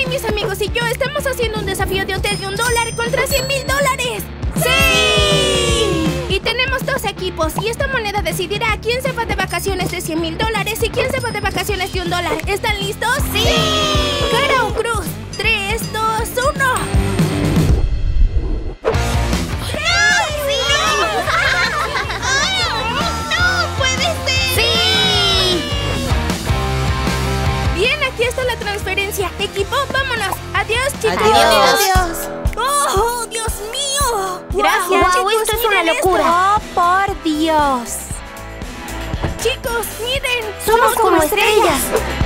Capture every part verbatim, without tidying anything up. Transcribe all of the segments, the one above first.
Hoy mis amigos y yo estamos haciendo un desafío de hotel de un dólar contra cien mil dólares. ¡Sí! Y tenemos dos equipos y esta moneda decidirá quién se va de vacaciones de cien mil dólares y quién se va de vacaciones de un dólar. ¿Están listos? ¡Sí! ¡Cara o cruz! tres, dos, uno. Aquí está la transferencia. Equipo, vámonos. Adiós, chicos. Adiós. Adiós. ¡Oh, Dios mío! Gracias, wow, chicos, chicos, esto es una miren locura. esto. Oh, por Dios. Chicos, miren. Somos, Somos como, como estrellas.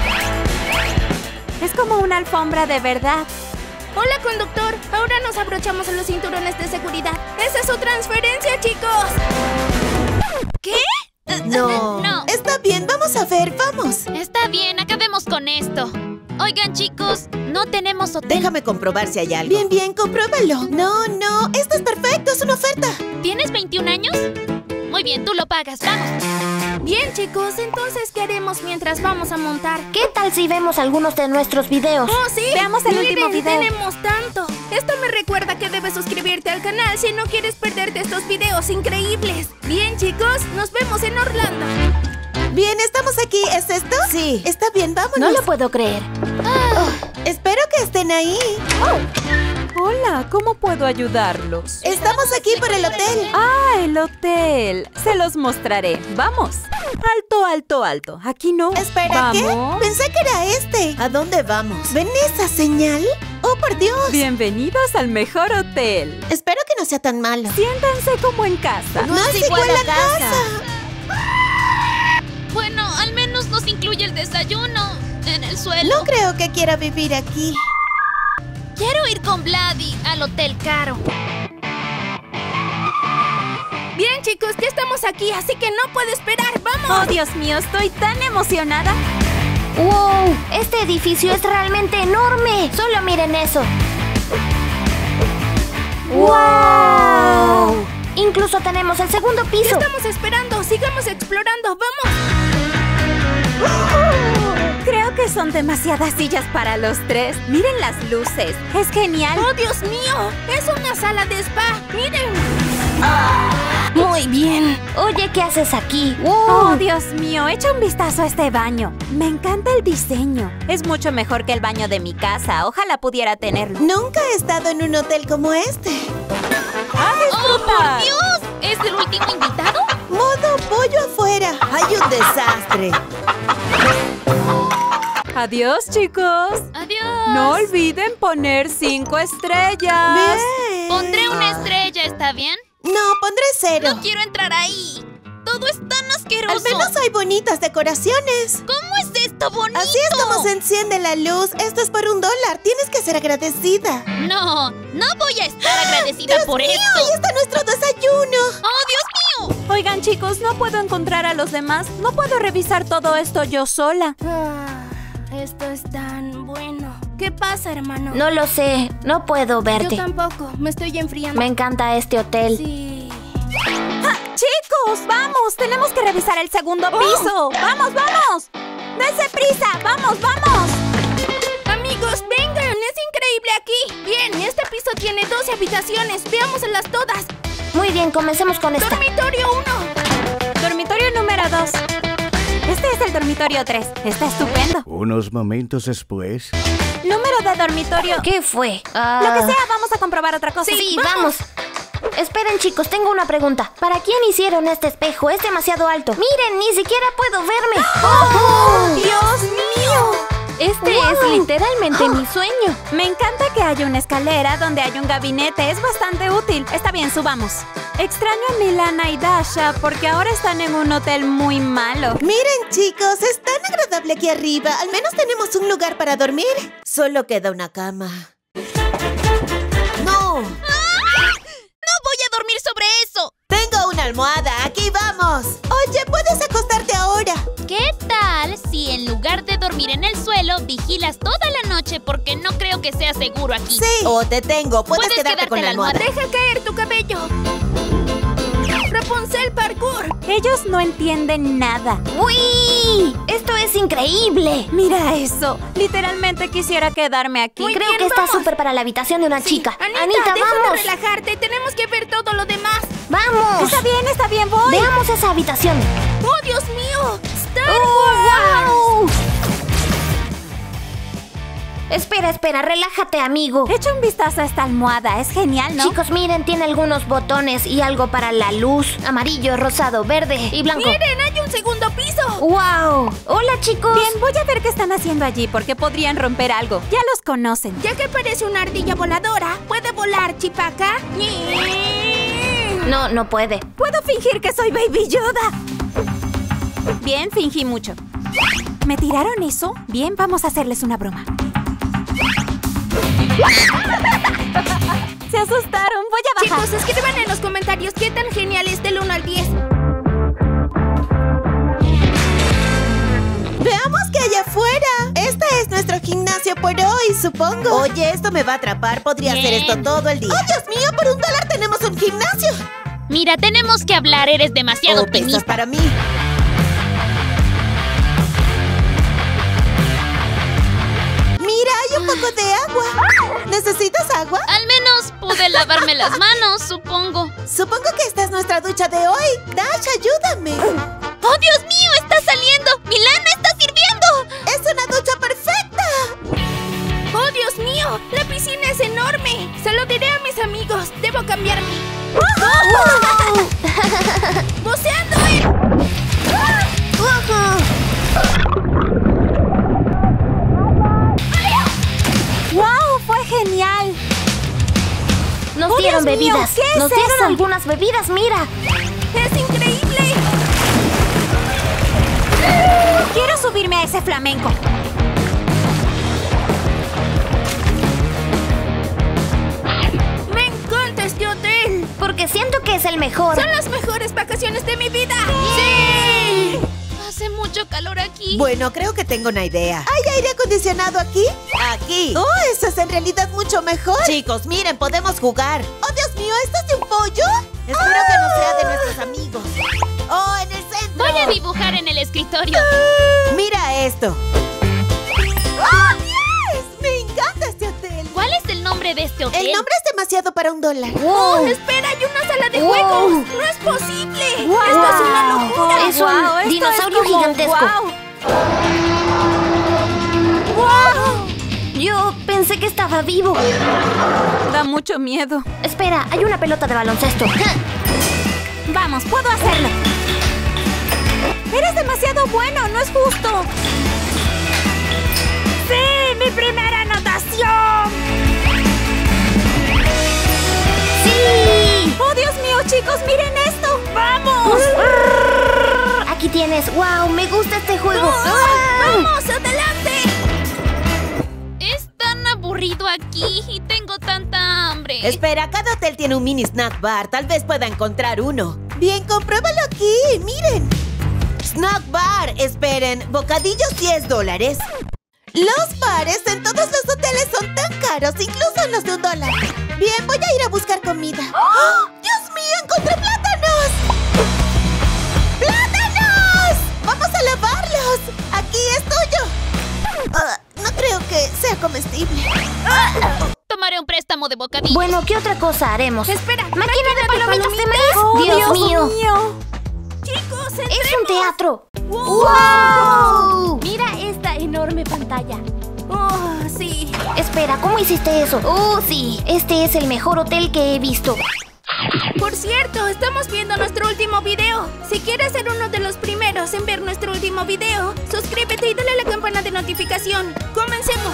Es como una alfombra de verdad. Hola, conductor. Ahora nos abrochamos en los cinturones de seguridad. ¡Esa es su transferencia, chicos! ¿Qué? No. No. Está bien, vamos a ver, vamos. Está bien, acabemos con esto. Oigan, chicos, no tenemos hotel. Déjame comprobar si hay algo. Bien, bien, compruébalo. No, no, esto es perfecto, es una oferta. ¿Tienes veintiún años? Muy bien, tú lo pagas, vamos. Bien, chicos, entonces, ¿qué haremos mientras vamos a montar? ¿Qué tal si vemos algunos de nuestros videos? ¡Oh, sí! Veamos el Miren, último video. Tenemos tanto. Esto me recuerda que debes suscribirte al canal si no quieres perderte estos videos increíbles. Bien, chicos, nos vemos en Orlando. Bien, estamos aquí. ¿Es esto? Sí. Está bien, vámonos. No lo puedo creer. Ah, espero que estén ahí. Oh. Hola, ¿cómo puedo ayudarlos? Estamos aquí por el hotel. Ah, el hotel. Se los mostraré. Vamos. Alto, alto, alto. Aquí no. Espera, ¿Vamos? ¿qué? Pensé que era este. ¿A dónde vamos? ¿Ven esa señal? ¡Oh, por Dios! Bienvenidos al mejor hotel. Espero que no sea tan malo. Siéntanse como en casa. No, no es igual a casa. casa. Bueno, al menos nos incluye el desayuno en el suelo. No creo que quiera vivir aquí. Quiero ir con Vladdy al hotel caro. Bien, chicos, ya estamos aquí, así que no puedo esperar. ¡Vamos! Oh, Dios mío, estoy tan emocionada. ¡Wow! Este edificio es realmente enorme. Solo miren eso. ¡Wow! Incluso tenemos el segundo piso. ¿Qué estamos esperando? Sigamos explorando. ¡Vamos! Creo que son demasiadas sillas para los tres. Miren las luces. Es genial. ¡Oh, Dios mío! ¡Es una sala de spa! ¡Miren! Muy bien. Oye, ¿qué haces aquí? ¡Wow! Oh, Dios mío, echa un vistazo a este baño. Me encanta el diseño. Es mucho mejor que el baño de mi casa. Ojalá pudiera tenerlo. Nunca he estado en un hotel como este. ¡A disfrutar! ¡Oh, por Dios! ¿Es el último invitado? Modo pollo afuera. ¡Hay un desastre! Adiós, chicos. Adiós. No olviden poner cinco estrellas. Bien. Pondré una estrella, ¿está bien? No, pondré cero. No quiero entrar ahí. Todo es tan asqueroso. Al menos hay bonitas decoraciones. ¿Cómo es esto bonito? Así es como se enciende la luz. Esto es por un dólar. Tienes que ser agradecida. No, no voy a estar agradecida Dios por mío, esto. ¡Ahí está nuestro desayuno! ¡Oh, Dios mío! Oigan, chicos, no puedo encontrar a los demás. No puedo revisar todo esto yo sola. Ah, esto es tan bueno. ¿Qué pasa, hermano? No lo sé. No puedo verte. Yo tampoco. Me estoy enfriando. Me encanta este hotel. Sí. ¡Ah! ¡Chicos! ¡Vamos! Tenemos que revisar el segundo piso. ¡Vamos, vamos! ¡Dense prisa! ¡Vamos, vamos! Amigos, vengan. Es increíble aquí. Bien, este piso tiene doce habitaciones. Veámoslas todas. Muy bien, comencemos con esta. Dormitorio uno. Dormitorio número dos. Este es el dormitorio tres. Está estupendo. Unos momentos después. Número de dormitorio. ¿Qué fue? Ah. Lo que sea, vamos a comprobar otra cosa. Sí, vamos. Esperen, chicos, tengo una pregunta. ¿Para quién hicieron este espejo? Es demasiado alto. Miren, ni siquiera puedo verme. ¡Oh, Dios mío! Este wow. es literalmente mi sueño. Me encanta que haya una escalera donde hay un gabinete. Es bastante útil. Está bien, subamos. Extraño a Milana y Dasha porque ahora están en un hotel muy malo. Miren, chicos, es tan agradable aquí arriba. Al menos tenemos un lugar para dormir. Solo queda una cama. ¡No! ¡No voy a dormir sobre eso! Tengo una almohada. ¡Aquí vamos! Oye, ¿puedes acostarte ahora? ¿Qué tal si en lugar de dormir en el suelo, vigilas toda la noche porque no creo que sea seguro aquí? Sí. O te tengo. Puedes, Puedes quedarte quedarte con la la almohada. Deja caer tu cabello. Rapunzel Parkour. Ellos no entienden nada. ¡Uy! ¡Esto es increíble! Mira eso. Literalmente quisiera quedarme aquí. Muy Creo bien, que está vamos. súper para la habitación de una Sí. chica. Anita, Anita, deja de vamos. relajarte. Tenemos que ver todo lo demás. ¡Vamos! Está bien, está bien, voy. Veamos esa habitación. ¡Oh, Dios mío! ¡Star ¡Oh, Wars! wow! Espera, espera, relájate, amigo. Echa un vistazo a esta almohada. Es genial, ¿no? Chicos, miren, tiene algunos botones y algo para la luz. Amarillo, rosado, verde y blanco. ¡Miren, hay un segundo piso! ¡Wow! Hola, chicos. Bien, voy a ver qué están haciendo allí porque podrían romper algo. Ya los conocen. Ya que parece una ardilla voladora, ¿puede volar, Chipaka? No, no puede. Puedo fingir que soy Baby Yoda. Bien, fingí mucho. ¿Me tiraron eso? Bien, vamos a hacerles una broma. Se asustaron. Voy a bajar. Chicos, escriban en los comentarios qué tan genial es del uno al diez. Veamos qué hay afuera. Este es nuestro gimnasio por hoy, supongo. Oye, esto me va a atrapar. Podría hacer Bien. esto todo el día. ¡Oh, Dios mío! Por un dólar tenemos un gimnasio. Mira, tenemos que hablar. Eres demasiado Oh, pesas optimista. para mí. Mira, hay un poco de agua. ¿Necesitas agua? Al menos pude lavarme las manos, supongo. Supongo que esta es nuestra ducha de hoy. Dash, ayúdame. ¡Oh, Dios mío! ¡Está saliendo! ¡Mi lana está sirviendo! ¡Es una ducha perfecta! ¡Oh, Dios mío! ¡La piscina es enorme! Se lo diré a mis amigos. Debo cambiarme. ¡Buceando en... ¡Wow! ¡Fue genial! Nos ¡Oh, dieron Dios mío! bebidas. ¿Qué es Nos dieron eso? algunas bebidas, mira. ¡Es increíble! Quiero subirme a ese flamenco. ¡Me encanta este hotel! Porque siento que es el mejor. ¡Son las mejores vacaciones de mi vida! ¡Sí! Hace mucho calor aquí. Bueno, creo que tengo una idea. ¿Hay aire acondicionado aquí? Aquí. Oh, eso es en realidad mucho mejor. Chicos, miren, podemos jugar. Oh, Dios mío, ¿esto es de un pollo? Espero que no sea de nuestros amigos. Oh, en el centro. Voy a dibujar en el escritorio. Mira esto. ¡Oh, yes! Me encanta este hotel. ¿Cuál es el nombre de este hotel? El nombre es demasiado para un dólar. ¡Oh, espera! ¡Hay una sala de Wow. juegos! ¡No es posible! Wow. ¡Esto es una locura! Es un Wow, esto dinosaurio es como- gigantesco. Wow. Yo pensé que estaba vivo. Da mucho miedo. Espera, hay una pelota de baloncesto. Vamos, puedo hacerlo. Eres demasiado bueno, no es justo. ¡Sí! ¡Mi primera anotación! ¡Sí! ¡Oh, Dios mío, chicos! ¡Miren esto! ¡Vamos! Aquí tienes. ¡Wow! Me gusta este juego. ¡Vamos, adelante! Es tan aburrido aquí y tengo tanta hambre. Espera, cada hotel tiene un mini snack bar. Tal vez pueda encontrar uno. Bien, compruébalo aquí. Miren. Snack bar. Esperen. Bocadillos diez dólares. Los bares en todos los hoteles son tan caros, incluso los de un dólar. Bien, voy a ir a buscar comida. ¡Oh! ¡Dios mío! ¡Encontré plátanos! ¡Plátanos! ¡Vamos a lavarlos! ¡Aquí es tuyo! Ah, no creo que sea comestible. Tomaré un préstamo de bocadillos. Bueno, ¿qué otra cosa haremos? Espera, ¡Máquina de palomitas de maíz! ¡Oh, ¡Dios, mío! ¡Chicos, ¡Es un entremos! teatro! ¡Wow! Mira esta enorme pantalla. ¡Oh, sí! Espera, ¿cómo hiciste eso? ¡Oh, sí! Este es el mejor hotel que he visto. Por cierto, estamos viendo nuestro último video. Si quieres ser uno de los primeros en ver nuestro último video, suscríbete y dale a la campana de notificación. ¡Comencemos!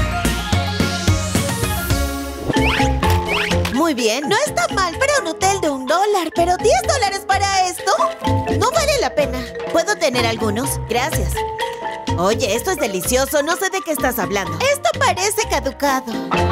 Muy bien, no está mal para un hotel de un dólar, pero diez dólares para esto no vale la pena. ¿Puedo tener algunos? Gracias. Oye, esto es delicioso, no sé de qué estás hablando. Esto parece caducado.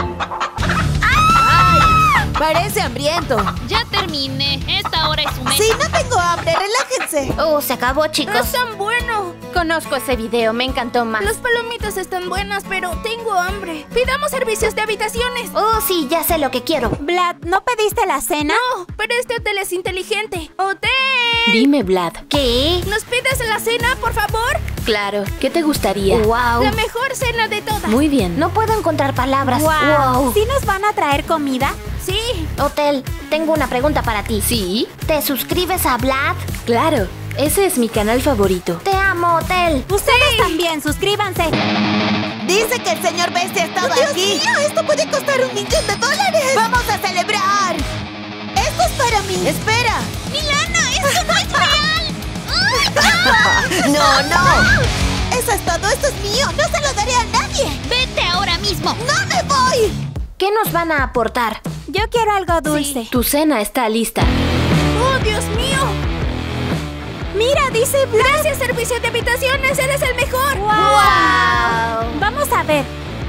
¡Ay! Parece hambriento. Ya terminé. Esta hora es su mesa. Sí, no tengo hambre, relájense. Oh, se acabó, chicos. ¡Es tan bueno! Conozco ese video, me encantó más. Las palomitas están buenas, pero tengo hambre. Pidamos servicios de habitaciones. Oh, sí, ya sé lo que quiero. Vlad, ¿no pediste la cena? No, pero este hotel es inteligente. ¡Hotel! Dime, Vlad. ¿Qué? ¿Nos pides la cena, por favor? Claro, ¿qué te gustaría? Wow. La mejor cena de todas. Muy bien. No puedo encontrar palabras. Wow. Wow. ¿Sí nos van a traer comida? Sí. Hotel, tengo una pregunta para ti. ¿Sí? ¿Te suscribes a Vlad? Claro. Ese es mi canal favorito. Te amo, Hotel. Ustedes también, suscríbanse. Dice que el señor Bestia estaba ¡Dios aquí. mío! ¡Esto puede costar un millón de dólares! ¡Vamos a celebrar! ¡Esto es para mí! ¡Espera! ¡Milana, esto no es real! ¡No, no! Eso es todo. Esto es mío. No se lo daré a nadie. ¡Vete ahora mismo! ¡No me voy! ¿Qué nos van a aportar? Yo quiero algo dulce. Tu cena está lista. ¡Oh, Dios mío! Mira, dice Vlad. Gracias, servicio de habitaciones. Eres el mejor. Wow. Vamos a ver.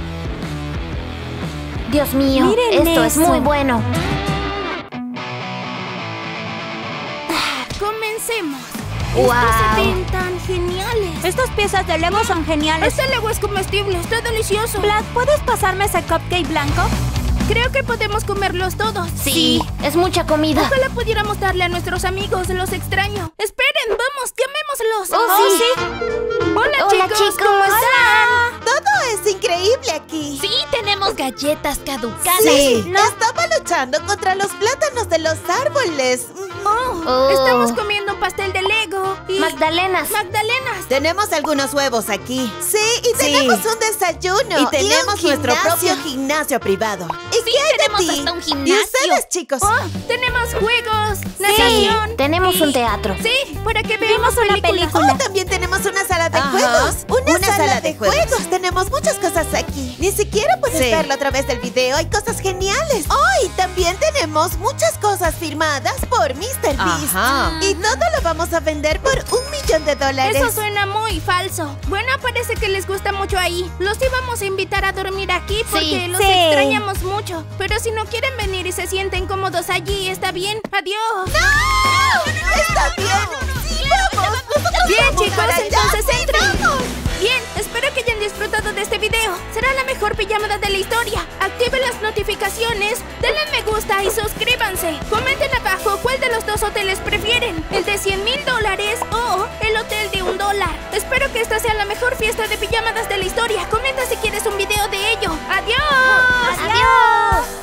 Dios mío, Miren esto es eso. muy bueno. Comencemos. Wow. Estos se ven tan geniales. Estas piezas de Lego son geniales. Este Lego es comestible. Está delicioso. Vlad, ¿puedes pasarme ese cupcake blanco? Creo que podemos comerlos todos. Sí, es mucha comida. Ojalá pudiéramos darle a nuestros amigos. Los extraño. Esperen, vamos, llamémoslos. Oh, sí. Hola, Hola, chicos, chicos. ¿cómo están? Todo es increíble aquí. Sí, tenemos galletas caducadas. Sí, estaba luchando contra los plátanos de los árboles. Oh, Oh. Estamos comiendo pastel de Lego y Magdalenas. magdalenas. Tenemos algunos huevos aquí. Sí, y tenemos un desayuno. Y tenemos un nuestro gimnasio. propio gimnasio privado. ¿Y Sí, qué hay tenemos de ti? hasta un ¿Y gimnasio. ustedes, chicos? Oh, tenemos juegos, natación. Tenemos y- un teatro. Sí, para que veamos una películas. película. Oh, también tenemos una sala de Ajá. juegos. Una, Una sala, sala de, de juegos. juegos. Tenemos muchas cosas aquí. Ni siquiera puedes Sí. verlo a través del video. Hay cosas geniales. Oh, y también tenemos muchas cosas firmadas por míster Beast. Ajá. Y todo lo vamos a vender por un millón de dólares. Eso suena muy falso. Bueno, parece que les gusta mucho ahí. Los íbamos a invitar a dormir aquí porque Sí, los sí. extrañamos mucho. Pero si no quieren venir y se sienten cómodos allí, está bien. Adiós. Está bien. Sí, vamos. Nosotros Bien, vamos chicos, para allá. entonces Sí, entren. vamos. Bien, espero que hayan disfrutado de este video. Será la mejor pijamada de la historia. Activen las notificaciones, denle me gusta y suscríbanse. Comenten abajo cuál de los dos hoteles prefieren, el de cien mil dólares o el hotel de un dólar. Espero que esta sea la mejor fiesta de pijamadas de la historia. Comenta si quieres un video de ello. ¡Adiós! Adiós.